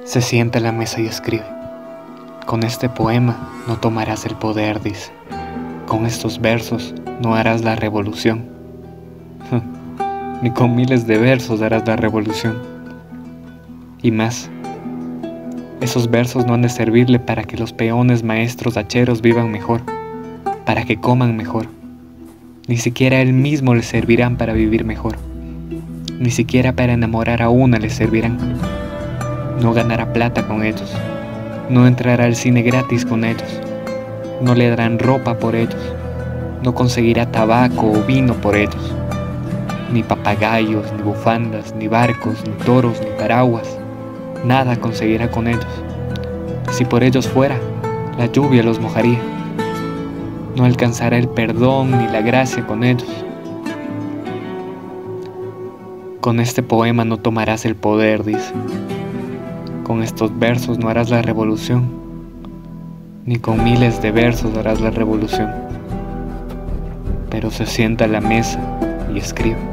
Se sienta a la mesa y escribe. Con este poema no tomarás el poder, dice. Con estos versos no harás la revolución. Ni con miles de versos harás la revolución. Y más, esos versos no han de servirle para que los peones maestros hacheros vivan mejor, para que coman mejor. Ni siquiera a él mismo le servirán para vivir mejor. Ni siquiera para enamorar a una le servirán. No ganará plata con ellos. No entrará al cine gratis con ellos. No le darán ropa por ellos. No conseguirá tabaco o vino por ellos. Ni papagayos, ni bufandas, ni barcos, ni toros, ni paraguas. Nada conseguirá con ellos. Si por ellos fuera, la lluvia los mojaría. No alcanzará el perdón ni la gracia con ellos. Con este poema no tomarás el poder, dice. Con estos versos no harás la revolución, ni con miles de versos harás la revolución. Pero se sienta a la mesa y escribe.